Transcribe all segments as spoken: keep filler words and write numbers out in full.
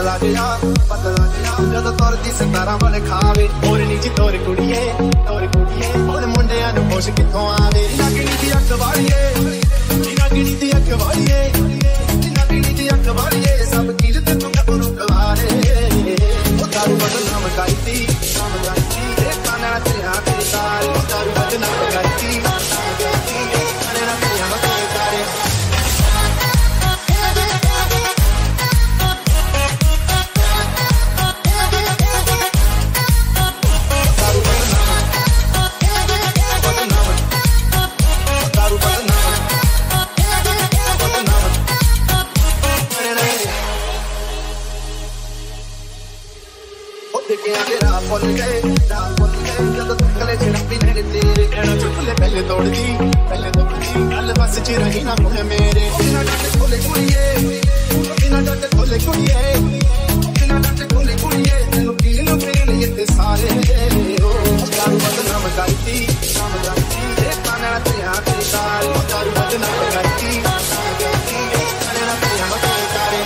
ਲੱਗ ਗਿਆ ਪਤਾ ਲੱਗ ਗਿਆ ਜਦੋਂ ਤੁਰਦੀ ਸਤਾਰਾਂ ਵਾਲੇ ਖਾਵੇ ਹੋਰ ਨੀ ਜੀ ਤੋਰ ਕੁੜੀਏ ਤੋਰ ਕੁੜੀਏ ਹੁਣ ਮੁੰਡਿਆਂ ਨੂੰ ਪੁੱਛ ਕਿੱਥੋਂ ਆਵੇ ਨਾਗਣੀ ਦੀ ਅੱਖ ਵਾਲੀਏ ਨਾਗਣੀ ਦੀ ਅੱਖ ਵਾਲੀਏ ਨਾਗਣੀ ਦੀ ਅੱਖ ਵਾਲੀਏ ਸਭ ਕੀਲ ਤੇ ਤੂੰ ਗੱਭਰੂ ਕਵਾਰੇ ਉਹ ਦਾਰੂ ਬਦਨਾਮ ਕਰਤੀ ਨਾਮ ਕਰਤੀ ਇਹ ਕਾਨਾ ਤੇ ਆ ਤੇ ਤਾਰੇ ਉਹ ਦਾਰੂ ਬਦਨਾਮ ਕਰਤੀ पहले तोड़ती पहले तोड़ती गल बस च रही ना मुहे मेरे बिना डट खोले कुड़िए बिना डट खोले कुड़िए बिना डट खोले कुड़िए तेनू पीन पीन इत्ते सारे दारू बदनाम करती नाम करती ए काना ते आते सारे दारू बदनाम करती काना ते आते सारे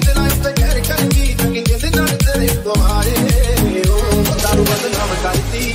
दारू बदनाम करती